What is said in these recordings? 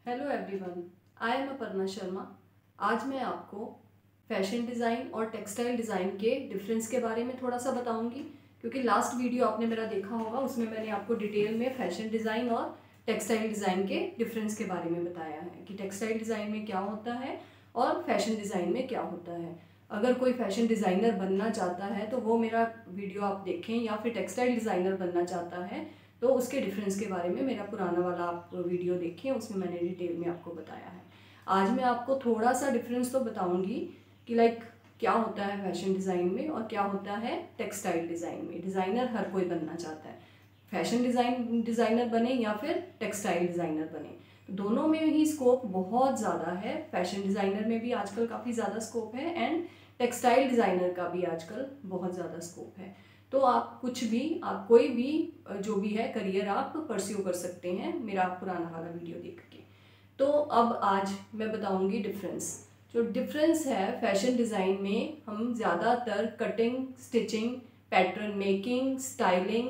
Hello everyone, I am Aparna Sharma. आज मैं आपको फैशन डिज़ाइन और टेक्सटाइल डिज़ाइन के डिफरेंस के बारे में थोड़ा सा बताऊंगी, क्योंकि लास्ट वीडियो आपने मेरा देखा होगा, उसमें मैंने आपको डिटेल में फैशन डिज़ाइन और टेक्सटाइल डिज़ाइन के डिफरेंस के बारे में बताया है कि टेक्सटाइल डिज़ाइन में क्या होता है और फैशन डिज़ाइन में क्या होता है। अगर कोई फैशन डिज़ाइनर बनना चाहता है तो वो मेरा वीडियो आप देखें, या फिर टेक्सटाइल डिज़ाइनर बनना चाहता है तो उसके डिफरेंस के बारे में मेरा पुराना वाला आप वीडियो देखें, उसमें मैंने डिटेल में आपको बताया है। आज मैं आपको थोड़ा सा डिफरेंस तो बताऊंगी कि क्या होता है फैशन डिज़ाइन में और क्या होता है टेक्सटाइल डिज़ाइन में। डिज़ाइनर हर कोई बनना चाहता है, फैशन डिज़ाइनर बने या फिर टेक्सटाइल डिज़ाइनर बने, तो दोनों में ही स्कोप बहुत ज़्यादा है। फैशन डिज़ाइनर में भी आजकल काफ़ी ज़्यादा स्कोप है एंड टेक्सटाइल डिज़ाइनर का भी आजकल बहुत ज़्यादा स्कोप है। तो आप कोई भी जो भी है करियर आप परस्यू कर सकते हैं मेरा पुराना वाला वीडियो देख के। तो अब आज मैं बताऊंगी डिफरेंस। जो डिफरेंस है फैशन डिज़ाइन में, हम ज़्यादातर cutting, stitching, pattern making, styling,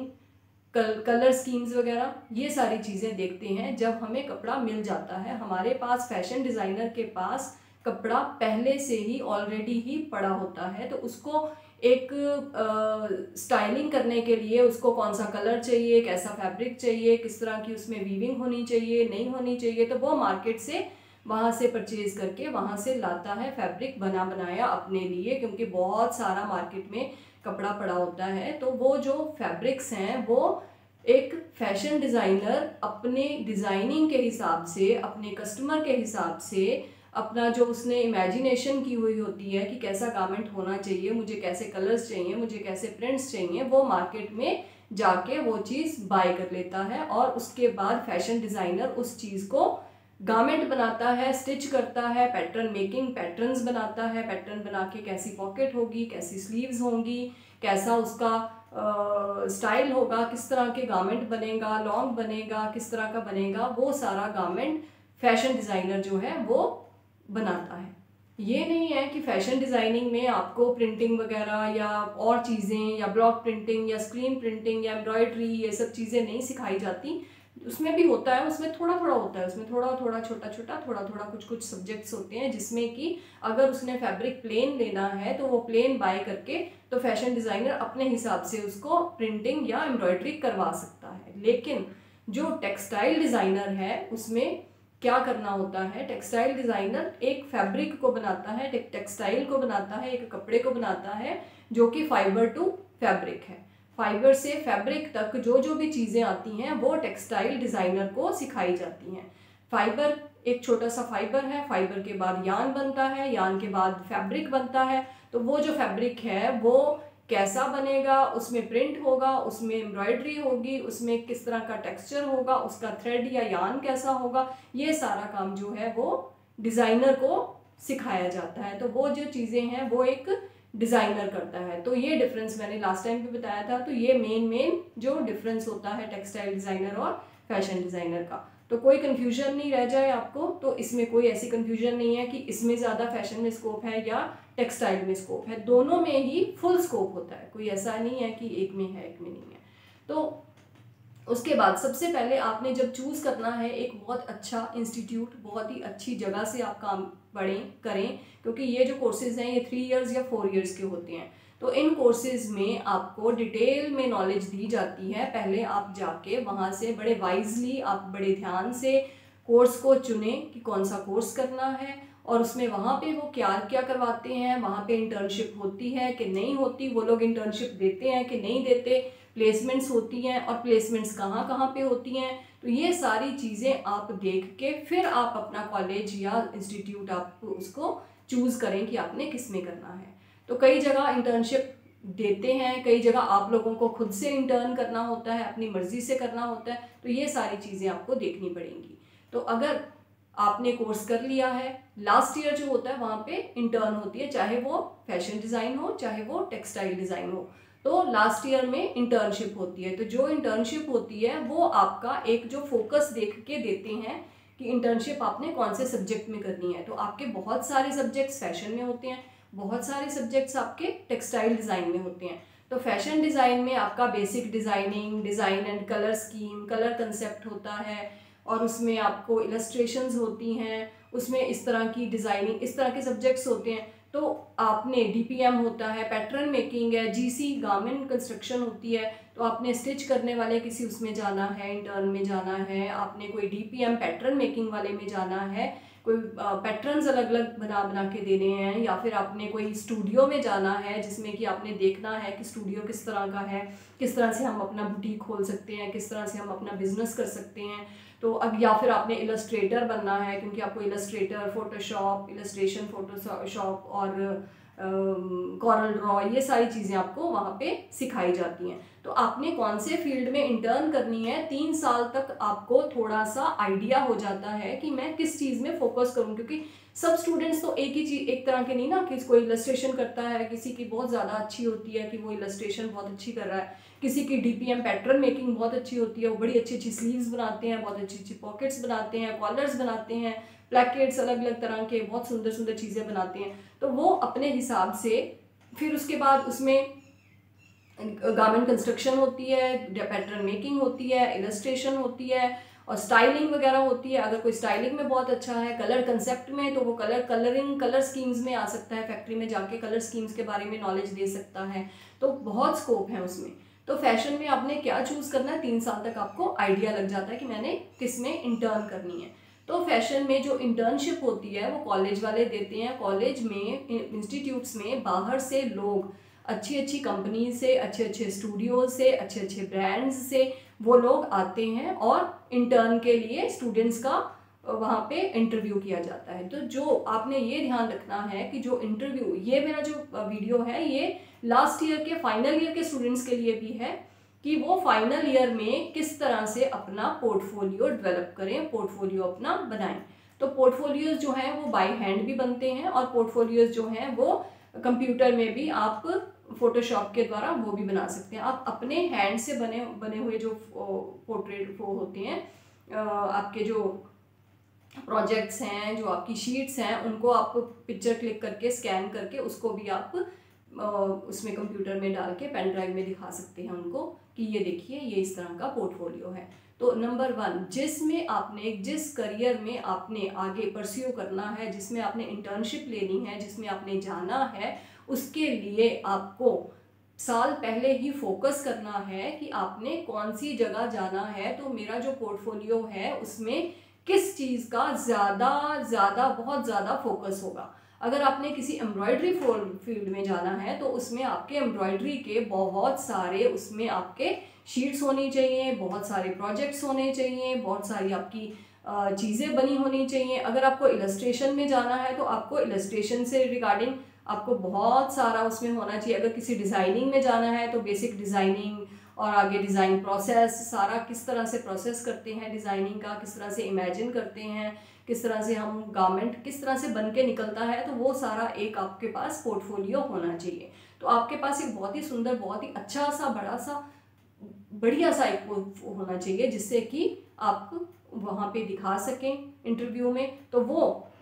colour schemes वगैरह ये सारी चीज़ें देखते हैं जब हमें कपड़ा मिल जाता है। हमारे पास फैशन डिज़ाइनर के पास कपड़ा पहले से ही ऑलरेडी ही पड़ा होता है, तो उसको एक स्टाइलिंग करने के लिए उसको कौन सा कलर चाहिए, कैसा फैब्रिक चाहिए, किस तरह की उसमें वीविंग होनी चाहिए, नहीं होनी चाहिए, तो वो मार्केट से वहाँ से परचेज़ करके वहाँ से लाता है फैब्रिक बना बनाया अपने लिए, क्योंकि बहुत सारा मार्केट में कपड़ा पड़ा होता है। तो वो जो फैब्रिक्स हैं वो एक फैशन डिज़ाइनर अपने डिज़ाइनिंग के हिसाब से, अपने कस्टमर के हिसाब से, अपना जो उसने इमेजिनेशन की हुई होती है कि कैसा गारमेंट होना चाहिए, मुझे कैसे कलर्स चाहिए, मुझे कैसे प्रिंट्स चाहिए, वो मार्केट में जाके वो चीज़ बाय कर लेता है और उसके बाद फैशन डिज़ाइनर उस चीज़ को गारमेंट बनाता है, स्टिच करता है, पैटर्न मेकिंग, पैटर्न्स बनाता है, पैटर्न बना के कैसी पॉकेट होगी, कैसी स्लीव्स होंगी, कैसा उसका स्टाइल होगा, किस तरह के गारमेंट बनेगा, लॉन्ग बनेगा, किस तरह का बनेगा, वो सारा गारमेंट फैशन डिज़ाइनर जो है वो बनाता है। ये नहीं है कि फैशन डिज़ाइनिंग में आपको प्रिंटिंग वगैरह या और चीज़ें या ब्लॉक प्रिंटिंग या स्क्रीन प्रिंटिंग या एम्ब्रॉयडरी ये सब चीज़ें नहीं सिखाई जाती। उसमें भी होता है, उसमें थोड़ा थोड़ा होता है, उसमें थोड़ा थोड़ा छोटा छोटा थोड़ा थोड़ा कुछ कुछ सब्जेक्ट्स होते हैं, जिसमें कि अगर उसने फैब्रिक प्लेन लेना है तो वो प्लेन बाय करके तो फैशन डिज़ाइनर अपने हिसाब से उसको प्रिंटिंग या एम्ब्रॉयडरी करवा सकता है। लेकिन जो टेक्सटाइल डिज़ाइनर है उसमें क्या करना होता है, टेक्सटाइल डिज़ाइनर एक फैब्रिक को बनाता है, टेक्सटाइल को बनाता है, एक कपड़े को बनाता है जो कि फाइबर टू फैब्रिक है। फाइबर से फैब्रिक तक जो जो भी चीज़ें आती हैं वो टेक्सटाइल डिज़ाइनर को सिखाई जाती हैं। फाइबर एक छोटा सा फाइबर है, फाइबर के बाद यान बनता है, यान के बाद फैब्रिक बनता है। तो वो जो फैब्रिक है वो कैसा बनेगा, उसमें प्रिंट होगा, उसमें एम्ब्रॉयडरी होगी, उसमें किस तरह का टेक्सचर होगा, उसका थ्रेड या यान कैसा होगा, ये सारा काम जो है वो डिज़ाइनर को सिखाया जाता है। तो वो जो चीज़ें हैं वो एक डिज़ाइनर करता है। तो ये डिफरेंस मैंने लास्ट टाइम भी बताया था। तो ये मेन जो डिफरेंस होता है टेक्सटाइल डिज़ाइनर और फैशन डिज़ाइनर का। तो कोई कन्फ्यूजन नहीं रह जाए आपको, तो इसमें कोई ऐसी कन्फ्यूजन नहीं है कि इसमें ज़्यादा फैशन में स्कोप है या टेक्सटाइल में स्कोप है। दोनों में ही फुल स्कोप होता है, कोई ऐसा नहीं है कि एक में है एक में नहीं है। तो उसके बाद सबसे पहले आपने जब चूज़ करना है एक बहुत अच्छा इंस्टीट्यूट, बहुत ही अच्छी जगह से आप काम पढ़ें करें, क्योंकि ये जो कोर्सेज़ हैं ये 3 इयर्स या 4 इयर्स के होते हैं। तो इन कोर्सेज़ में आपको डिटेल में नॉलेज दी जाती है। पहले आप जाके वहाँ से बड़े वाइजली, आप बड़े ध्यान से कोर्स को चुनें कि कौन सा कोर्स करना है, और उसमें वहाँ पे वो क्या क्या करवाते हैं, वहाँ पे इंटर्नशिप होती है कि नहीं होती, वो लोग इंटर्नशिप देते हैं कि नहीं देते, प्लेसमेंट्स होती हैं और प्लेसमेंट्स कहाँ कहाँ पे होती हैं। तो ये सारी चीज़ें आप देख के फिर आप अपना कॉलेज या इंस्टीट्यूट आप उसको चूज़ करें कि आपने किस में करना है। तो कई जगह इंटर्नशिप देते हैं, कई जगह आप लोगों को खुद से इंटर्न करना होता है, अपनी मर्जी से करना होता है। तो ये सारी चीज़ें आपको देखनी पड़ेंगी। तो अगर आपने कोर्स कर लिया है, लास्ट ईयर जो होता है वहाँ पे इंटर्न होती है, चाहे वो फैशन डिज़ाइन हो चाहे वो टेक्सटाइल डिज़ाइन हो, तो लास्ट ईयर में इंटर्नशिप होती है। तो जो इंटर्नशिप होती है वो आपका एक जो फोकस देख के देते हैं कि इंटर्नशिप आपने कौन से सब्जेक्ट में करनी है। तो आपके बहुत सारे सब्जेक्ट्स फैशन में होते हैं, बहुत सारे सब्जेक्ट्स आपके टेक्सटाइल डिज़ाइन में होते हैं। तो फैशन डिज़ाइन में आपका basic designing, design and colour scheme, colour concept होता है, और उसमें आपको इलस्ट्रेशंस होती हैं, उसमें इस तरह की डिज़ाइनिंग, इस तरह के सब्जेक्ट्स होते हैं। तो आपने डीपीएम होता है, पैटर्न मेकिंग है, जीसी गारमेंट कंस्ट्रक्शन होती है, तो आपने स्टिच करने वाले किसी उसमें जाना है, इंटर्न में जाना है, आपने कोई डीपीएम पैटर्न मेकिंग वाले में जाना है, कोई पैटर्न्स अलग अलग बना बना के देने हैं, या फिर आपने कोई स्टूडियो में जाना है जिसमें कि आपने देखना है कि स्टूडियो किस तरह का है, किस तरह से हम अपना बुटीक खोल सकते हैं, किस तरह से हम अपना बिजनेस कर सकते हैं। तो अब या फिर आपने इलस्ट्रेटर बनना है, क्योंकि आपको इलस्ट्रेटर, फोटोशॉप, इलस्ट्रेशन फोटोशॉप और कॉरल ड्रॉ, ये सारी चीज़ें आपको वहाँ पे सिखाई जाती हैं। तो आपने कौन से फील्ड में इंटर्न करनी है, 3 साल तक आपको थोड़ा सा आइडिया हो जाता है कि मैं किस चीज़ में फोकस करूँ, क्योंकि सब स्टूडेंट्स तो एक ही चीज़, एक तरह के नहीं ना, कि कोई इलस्ट्रेशन करता है, किसी की बहुत ज़्यादा अच्छी होती है कि वो इलस्ट्रेशन बहुत अच्छी कर रहा है, किसी की डीपीएम पैटर्न मेकिंग बहुत अच्छी होती है, वो बड़ी अच्छी अच्छी स्लीव्स बनाते हैं, बहुत अच्छी अच्छी पॉकेट्स बनाते हैं, कॉलर्स बनाते हैं, प्लेकेट्स, अलग अलग तरह के बहुत सुंदर सुंदर चीज़ें बनाते हैं। तो वो अपने हिसाब से, फिर उसके बाद उसमें गारमेंट कंस्ट्रक्शन होती है, पैटर्न मेकिंग होती है, इलस्ट्रेशन होती है और स्टाइलिंग वगैरह होती है। अगर कोई स्टाइलिंग में बहुत अच्छा है, कलर कंसेप्ट में, तो वो कलर स्कीम्स में आ सकता है, फैक्ट्री में जाके कलर स्कीम्स के बारे में नॉलेज दे सकता है। तो बहुत स्कोप है उसमें। तो फैशन में आपने क्या चूज़ करना है, 3 साल तक आपको आइडिया लग जाता है कि मैंने किस में इंटर्न करनी है। तो फैशन में जो इंटर्नशिप होती है वो कॉलेज वाले देते हैं। कॉलेज में, इंस्टीट्यूट्स में बाहर से लोग, अच्छी अच्छी कंपनी से, अच्छे अच्छे स्टूडियो से, अच्छे अच्छे ब्रांड्स से वो लोग आते हैं और इंटर्न के लिए स्टूडेंट्स का वहाँ पे इंटरव्यू किया जाता है। तो जो आपने ये ध्यान रखना है कि जो इंटरव्यू, ये मेरा जो वीडियो है ये लास्ट ईयर के, फाइनल ईयर के स्टूडेंट्स के लिए भी है कि वो फाइनल ईयर में किस तरह से अपना पोर्टफोलियो डेवलप करें, पोर्टफोलियो अपना बनाएं। तो पोर्टफोलियोज जो हैं वो बाय हैंड भी बनते हैं और पोर्टफोलियोज जो हैं वो कंप्यूटर में भी आप फोटोशॉप के द्वारा वो भी बना सकते हैं। आप अपने हैंड से बने हुए जो पोर्ट्रेट वो होते हैं, आपके जो प्रोजेक्ट्स हैं, जो आपकी शीट्स हैं, उनको आप पिक्चर क्लिक करके स्कैन करके उसको भी आप उसमें कंप्यूटर में डाल के पेन ड्राइव में दिखा सकते हैं उनको कि ये देखिए ये इस तरह का पोर्टफोलियो है। तो नंबर 1, जिस करियर में आपने आगे परस्यू करना है, जिसमें आपने इंटर्नशिप लेनी है, जिसमें आपने जाना है, उसके लिए आपको साल पहले ही फोकस करना है कि आपने कौन सी जगह जाना है। तो मेरा जो पोर्टफोलियो है उसमें किस चीज़ का बहुत ज़्यादा फोकस होगा। अगर आपने किसी एम्ब्रॉयडरी फील्ड में जाना है तो उसमें आपके एम्ब्रॉयडरी के बहुत सारे, उसमें आपके शीट्स होनी चाहिए, बहुत सारे प्रोजेक्ट्स होने चाहिए, बहुत सारी आपकी चीज़ें बनी होनी चाहिए। अगर आपको इलस्ट्रेशन में जाना है तो आपको इलस्ट्रेशन से रिगार्डिंग आपको बहुत सारा उसमें होना चाहिए। अगर किसी डिज़ाइनिंग में जाना है तो बेसिक डिज़ाइनिंग और आगे डिज़ाइन प्रोसेस, सारा किस तरह से प्रोसेस करते हैं डिज़ाइनिंग का, किस तरह से इमेजिन करते हैं, किस तरह से हम गारमेंट किस तरह से बन के निकलता है, तो वो सारा एक आपके पास पोर्टफोलियो होना चाहिए। तो आपके पास एक बहुत ही सुंदर, बहुत ही अच्छा सा, बड़ा सा, बढ़िया सा एक होना चाहिए जिससे कि आप वहाँ पे दिखा सकें इंटरव्यू में। तो वो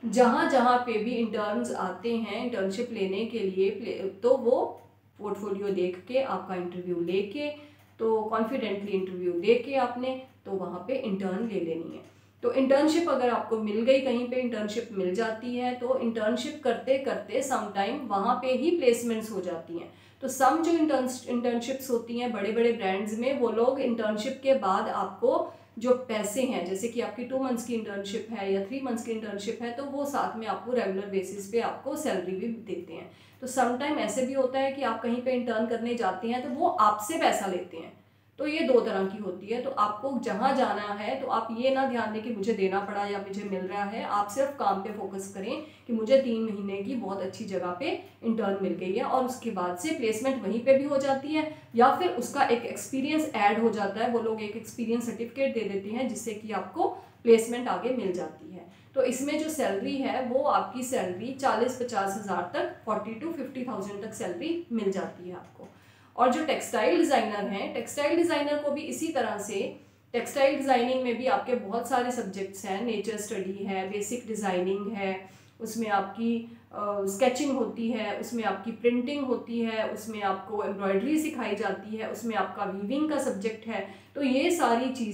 जहाँ पे भी इंटर्न्स आते हैं इंटर्नशिप लेने के लिए, तो वो पोर्टफोलियो देख के आपका इंटरव्यू लेके, तो कॉन्फिडेंटली इंटरव्यू देके आपने तो वहाँ पे इंटर्न ले लेनी है। तो इंटर्नशिप अगर आपको मिल गई, कहीं पे इंटर्नशिप मिल जाती है, तो इंटर्नशिप करते करते सम टाइम वहाँ पे ही प्लेसमेंट्स हो जाती हैं। तो सम जो इंटर्नशिप्स होती हैं बड़े बड़े ब्रांड्स में, वो लोग इंटर्नशिप के बाद आपको जो पैसे हैं, जैसे कि आपकी 2 मंथ्स की इंटर्नशिप है या 3 मंथ्स की इंटर्नशिप है, तो वो साथ में आपको रेगुलर बेसिस पे आपको सैलरी भी देते हैं। तो सम टाइम ऐसे भी होता है कि आप कहीं पे इंटर्न करने जाते हैं तो वो आपसे पैसा लेते हैं। तो ये 2 तरह की होती है। तो आपको जहाँ जाना है तो आप ये ना ध्यान दें कि मुझे देना पड़ा या मुझे मिल रहा है, आप सिर्फ काम पे फोकस करें कि मुझे 3 महीने की बहुत अच्छी जगह पे इंटर्न मिल गई है और उसके बाद से प्लेसमेंट वहीं पे भी हो जाती है या फिर उसका एक एक्सपीरियंस ऐड हो जाता है। वो लोग एक एक्सपीरियंस सर्टिफिकेट दे देते हैं जिससे कि आपको प्लेसमेंट आगे मिल जाती है। तो इसमें जो सैलरी है वो आपकी सैलरी 40-50 हज़ार तक, 40 to 50,000 तक सैलरी मिल जाती है आपको। और जो टेक्सटाइल डिज़ाइनर हैं, टेक्सटाइल डिज़ाइनर को भी इसी तरह से, टेक्सटाइल डिज़ाइनिंग में भी आपके बहुत सारे सब्जेक्ट्स हैं। नेचर स्टडी है, बेसिक डिज़ाइनिंग है, उसमें आपकी स्केचिंग होती है, उसमें आपकी प्रिंटिंग होती है, उसमें आपको एम्ब्रॉयडरी सिखाई जाती है, उसमें आपका वीविंग का सब्जेक्ट है। तो ये सारी चीज़ें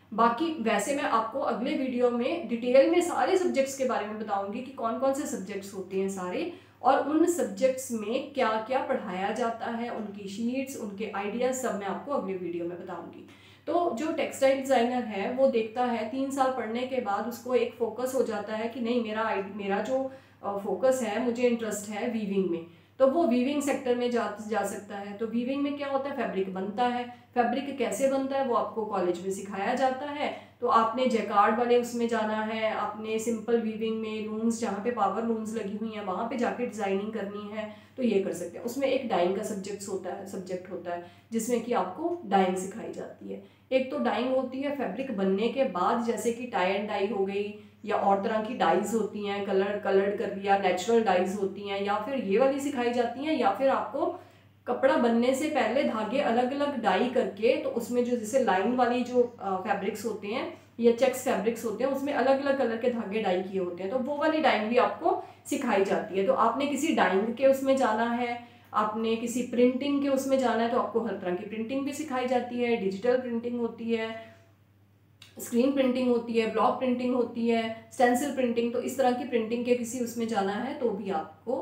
बाकी वैसे मैं आपको अगले वीडियो में डिटेल में सारे सब्जेक्ट्स के बारे में बताऊंगी कि कौन कौन से सब्जेक्ट्स होते हैं सारे, और उन सब्जेक्ट्स में क्या क्या पढ़ाया जाता है, उनकी शीट्स, उनके आइडियाज़ सब मैं आपको अगले वीडियो में बताऊंगी। तो जो टेक्सटाइल डिज़ाइनर है वो देखता है 3 साल पढ़ने के बाद उसको एक फोकस हो जाता है कि नहीं, मेरा जो फोकस है, मुझे इंटरेस्ट है वीविंग में, तो वो वीविंग सेक्टर में जा सकता है। तो वीविंग में क्या होता है, फैब्रिक बनता है। फैब्रिक कैसे बनता है वो आपको कॉलेज में सिखाया जाता है। तो आपने जैकार्ड वाले उसमें जाना है, आपने सिंपल वीविंग में लूम्स, जहाँ पे पावर लूम्स लगी हुई हैं वहाँ पे जाके डिज़ाइनिंग करनी है, तो ये कर सकते हैं। उसमें एक डाइंग का सब्जेक्ट होता है जिसमें कि आपको डाइंग सिखाई जाती है। एक तो डाइंग होती है फैब्रिक बनने के बाद, जैसे कि टाई एंड डाई हो गई, या और तरह की डाइज होती हैं, कलर्ड कर लिया, नेचुरल डाइज होती हैं, या फिर ये वाली सिखाई जाती हैं, या फिर आपको कपड़ा बनने से पहले धागे अलग अलग डाई करके, तो उसमें जो जैसे लाइन वाली जो फैब्रिक्स होते हैं या चेक्स फैब्रिक्स होते हैं उसमें अलग अलग कलर के धागे डाई किए होते हैं, तो वो वाली डाइंग भी आपको सिखाई जाती है। तो आपने किसी डाइंग के उसमें जाना है, आपने किसी प्रिंटिंग के उसमें जाना है, तो आपको हर तरह की प्रिंटिंग भी सिखाई जाती है। डिजिटल प्रिंटिंग होती है, स्क्रीन प्रिंटिंग होती है, ब्लॉक प्रिंटिंग होती है, स्टेंसिल प्रिंटिंग। तो इस तरह की प्रिंटिंग के किसी उसमें जाना है तो भी आपको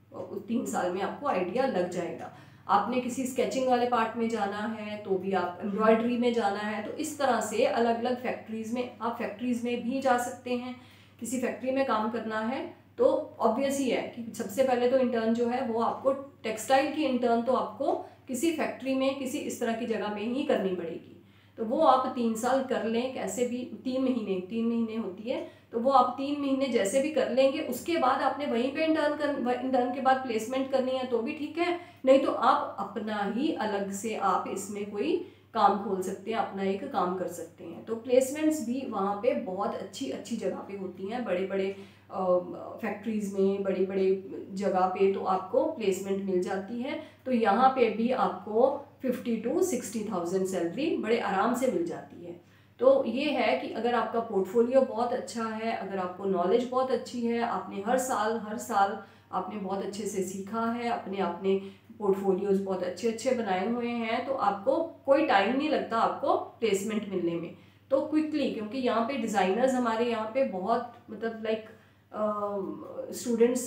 3 साल में आपको आइडिया लग जाएगा। आपने किसी स्केचिंग वाले पार्ट में जाना है तो भी, आप एम्ब्रॉयडरी में जाना है, तो इस तरह से अलग अलग फैक्ट्रीज़ में, आप फैक्ट्रीज़ में भी जा सकते हैं। किसी फैक्ट्री में काम करना है तो ऑब्वियस ही है कि सबसे पहले तो इंटर्न जो है वो आपको, टेक्सटाइल की इंटर्न तो आपको किसी फैक्ट्री में, किसी इस तरह की जगह में ही करनी पड़ेगी। तो वो आप 3 साल कर लें, कैसे भी 3 महीने होती है, तो वो आप 3 महीने जैसे भी कर लेंगे। उसके बाद आपने वहीं पे इंटर्न के बाद प्लेसमेंट करनी है तो भी ठीक है, नहीं तो आप अपना ही अलग से आप इसमें कोई काम खोल सकते हैं, अपना एक काम कर सकते हैं। तो प्लेसमेंट्स भी वहाँ पे बहुत अच्छी अच्छी जगह पे होती हैं, बड़े बड़े फैक्ट्रीज़ में, बड़ी बड़ी जगह पे तो आपको प्लेसमेंट मिल जाती है। तो यहाँ पे भी आपको 50 to 60,000 सैलरी बड़े आराम से मिल जाती है। तो ये है कि अगर आपका पोर्टफोलियो बहुत अच्छा है, अगर आपको नॉलेज बहुत अच्छी है, आपने हर साल आपने बहुत अच्छे से सीखा है, आपने पोर्टफोलियोज बहुत अच्छे अच्छे बनाए हुए हैं, तो आपको कोई टाइम नहीं लगता आपको प्लेसमेंट मिलने में। तो क्विकली, क्योंकि यहाँ पे डिज़ाइनर्स हमारे यहाँ पे बहुत, मतलब लाइक स्टूडेंट्स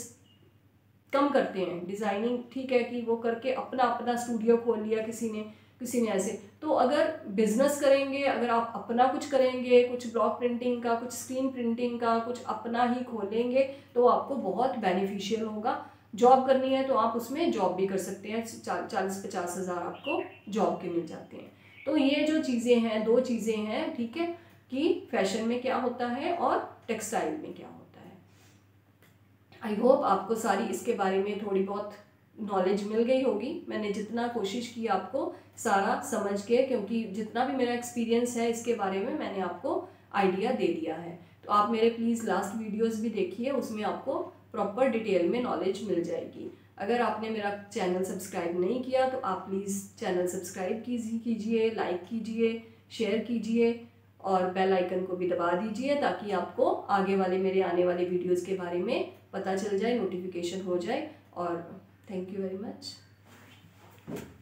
कम करते हैं डिज़ाइनिंग। ठीक है कि वो करके अपना अपना स्टूडियो खोल लिया किसी ने ऐसे। तो अगर बिजनेस करेंगे, अगर आप अपना कुछ करेंगे, कुछ ब्लॉक प्रिंटिंग का, कुछ स्क्रीन प्रिंटिंग का, कुछ अपना ही खोलेंगे, तो आपको बहुत बेनिफिशियल होगा। जॉब करनी है तो आप उसमें जॉब भी कर सकते हैं, 40-50 हज़ार आपको जॉब के मिल जाते हैं। तो ये जो चीज़ें हैं, 2 चीज़ें हैं, ठीक है, कि फैशन में क्या होता है और टेक्सटाइल में क्या होता है। आई होप आपको सारी इसके बारे में थोड़ी बहुत नॉलेज मिल गई होगी। मैंने जितना कोशिश की आपको सारा समझ के, क्योंकि जितना भी मेरा एक्सपीरियंस है इसके बारे में मैंने आपको आइडिया दे दिया है। तो आप मेरे प्लीज़ लास्ट वीडियोस भी देखिए, उसमें आपको प्रॉपर डिटेल में नॉलेज मिल जाएगी। अगर आपने मेरा चैनल सब्सक्राइब नहीं किया तो आप प्लीज़ चैनल सब्सक्राइब कीजिए, लाइक कीजिए, शेयर कीजिए और बेल आइकन को भी दबा दीजिए, ताकि आपको आगे वाले मेरे आने वाले वीडियोज़ के बारे में पता चल जाए, नोटिफिकेशन हो जाए। और थैंक यू वेरी मच।